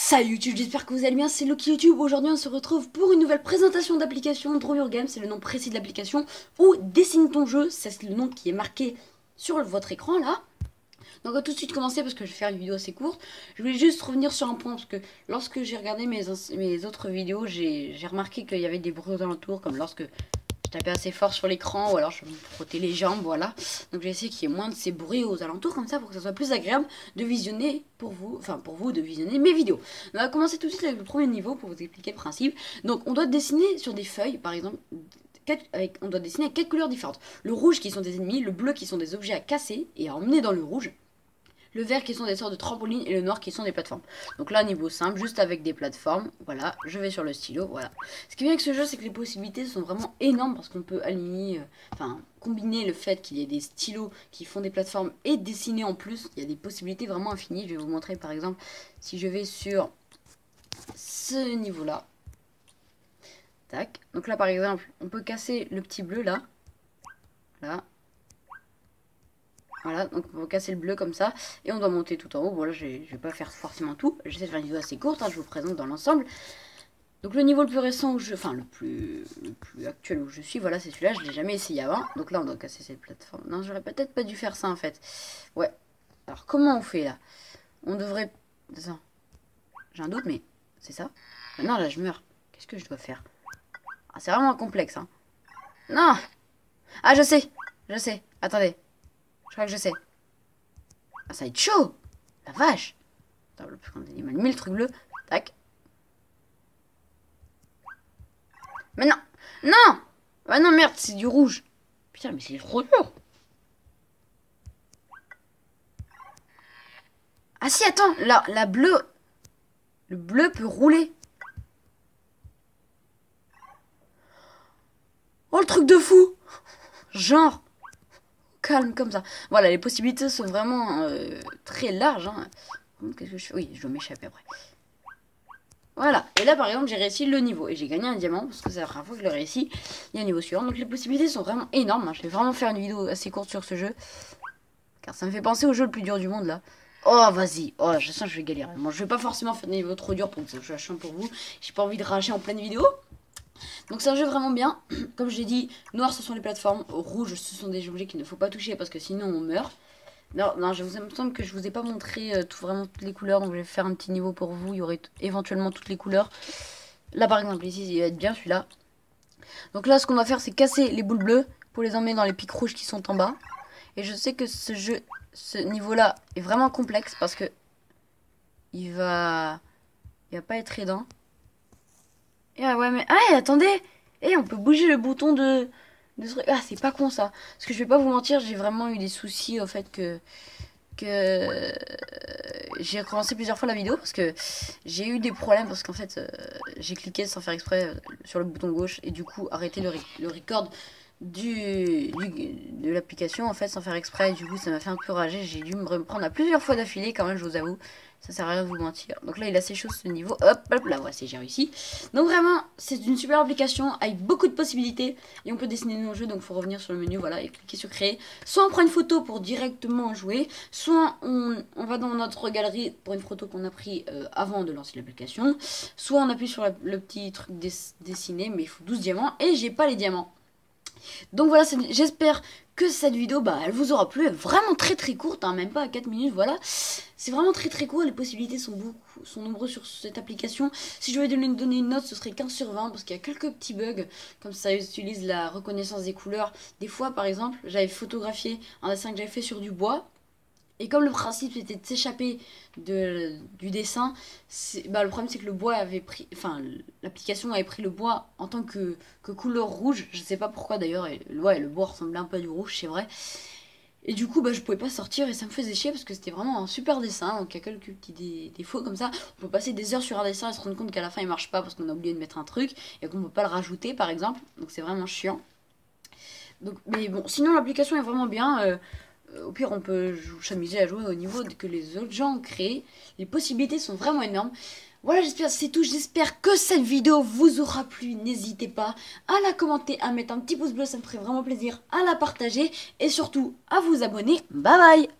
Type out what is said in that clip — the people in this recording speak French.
Salut YouTube, j'espère que vous allez bien, c'est Loki YouTube. Aujourd'hui on se retrouve pour une nouvelle présentation d'application Draw Your Game, c'est le nom précis de l'application, ou Dessine ton jeu, c'est le nom qui est marqué sur votre écran là. Donc on va tout de suite commencer parce que je vais faire une vidéo assez courte. Je voulais juste revenir sur un point parce que lorsque j'ai regardé mes autres vidéos, j'ai remarqué qu'il y avait des bruits aux alentours, comme lorsque je tapais assez fort sur l'écran ou alors je me frottais les jambes, voilà. Donc j'ai essayé qu'il y ait moins de ces bruits aux alentours comme ça pour que ça soit plus agréable de visionner pour vous de visionner mes vidéos. On va commencer tout de suite avec le premier niveau pour vous expliquer le principe. Donc on doit dessiner sur des feuilles, par exemple, on doit dessiner avec 4 couleurs différentes. Le rouge qui sont des ennemis, le bleu qui sont des objets à casser et à emmener dans le rouge. Le vert qui sont des sortes de trampolines et le noir qui sont des plateformes. Donc là, niveau simple, juste avec des plateformes. Voilà, je vais sur le stylo, voilà. Ce qui est bien avec ce jeu, c'est que les possibilités sont vraiment énormes parce qu'on peut aligner, combiner le fait qu'il y ait des stylos qui font des plateformes et dessiner en plus. Il y a des possibilités vraiment infinies. Je vais vous montrer par exemple, si je vais sur ce niveau-là. Tac. Donc là, par exemple, on peut casser le petit bleu là. Là. Voilà, donc on va casser le bleu comme ça. Et on doit monter tout en haut. Bon là, je vais pas faire forcément tout. J'essaie de faire une vidéo assez courte, je vous présente dans l'ensemble. Donc le niveau le plus récent, le plus actuel où je suis, voilà, c'est celui-là. Je l'ai jamais essayé avant. Donc là, on doit casser cette plateforme. Non, j'aurais peut-être pas dû faire ça en fait. Ouais. Alors comment on fait là? On devrait... Attends. J'ai un doute, mais c'est ça? Non, là, je meurs. Qu'est-ce que je dois faire? Ah, c'est vraiment complexe, hein. Non! Ah, je sais. Attendez. Je crois que je sais. Ah, ça va être chaud. La vache. Attends, il m'a mis le truc bleu. Tac. Mais non. Non. Ah non, merde, c'est du rouge. Putain, mais c'est trop dur. Ah si, attends. La bleue. Le bleu peut rouler. Oh, le truc de fou. Genre. Calme comme ça. Voilà, les possibilités sont vraiment très larges. Hein. Qu'est-ce que je fais? Oui, je dois m'échapper après. Voilà. Et là, par exemple, j'ai réussi le niveau. Et j'ai gagné un diamant parce que c'est la première fois que je l'ai réussi. Il y a un niveau suivant. Donc les possibilités sont vraiment énormes. Hein. Je vais vraiment faire une vidéo assez courte sur ce jeu. Car ça me fait penser au jeu le plus dur du monde là. Oh, vas-y. Oh, je sens que je vais galérer. Bon, je vais pas forcément faire des niveaux trop durs pour que ça soit chiant pour vous. J'ai pas envie de rager en pleine vidéo. Donc c'est un jeu vraiment bien. Comme je l'ai dit, noir ce sont les plateformes, rouge ce sont des objets qu'il ne faut pas toucher parce que sinon on meurt. Non, il me semble que je vous ai pas montré vraiment toutes les couleurs, donc je vais faire un petit niveau pour vous. Il y aurait éventuellement toutes les couleurs. Là par exemple ici il va être bien celui-là. Donc là ce qu'on va faire c'est casser les boules bleues pour les emmener dans les pics rouges qui sont en bas. Et je sais que ce niveau là est vraiment complexe parce que il va pas être aidant. Ah ouais, mais... Ah, attendez! On peut bouger le bouton de ce truc. Ah, c'est pas con, ça. Parce que je vais pas vous mentir, j'ai vraiment eu des soucis au fait que j'ai recommencé plusieurs fois la vidéo parce que j'ai eu des problèmes parce qu'en fait, j'ai cliqué sans faire exprès sur le bouton gauche et du coup, arrêté le record de l'application en fait sans faire exprès. Du coup, ça m'a fait un peu rager. J'ai dû me reprendre à plusieurs fois d'affilée quand même, je vous avoue. Ça sert à rien de vous mentir. Donc là, il a assez chaud ce niveau. Hop, là, voici, j'ai réussi. Donc vraiment, c'est une super application avec beaucoup de possibilités. Et on peut dessiner nos jeux. Donc il faut revenir sur le menu, voilà, et cliquer sur créer. Soit on prend une photo pour directement jouer. Soit on va dans notre galerie pour une photo qu'on a pris avant de lancer l'application. Soit on appuie sur le petit truc dessiné. Mais il faut 12 diamants. Et j'ai pas les diamants. Donc voilà, j'espère que cette vidéo, elle vous aura plu. Elle est vraiment très très courte, hein, même pas à 4 minutes, voilà. C'est vraiment très très court, les possibilités sont nombreuses sur cette application. Si je devais donner une note, ce serait 15 sur 20, parce qu'il y a quelques petits bugs, comme ça utilise la reconnaissance des couleurs. Des fois, par exemple, j'avais photographié un dessin que j'avais fait sur du bois. Et comme le principe c'était de s'échapper du dessin, le problème c'est que le bois avait pris, l'application avait pris le bois en tant que couleur rouge. Je sais pas pourquoi d'ailleurs, le bois ressemblait un peu à du rouge, c'est vrai. Et du coup, je pouvais pas sortir et ça me faisait chier parce que c'était vraiment un super dessin. Donc il y a quelques petits défauts comme ça. On peut passer des heures sur un dessin et se rendre compte qu'à la fin il marche pas parce qu'on a oublié de mettre un truc et qu'on peut pas le rajouter par exemple. Donc c'est vraiment chiant. Donc, mais bon, sinon l'application est vraiment bien. Au pire, on peut s'amuser à jouer au niveau que les autres gens ont créé. Les possibilités sont vraiment énormes. Voilà, j'espère que c'est tout. J'espère que cette vidéo vous aura plu. N'hésitez pas à la commenter, à mettre un petit pouce bleu. Ça me ferait vraiment plaisir à la partager. Et surtout, à vous abonner. Bye bye!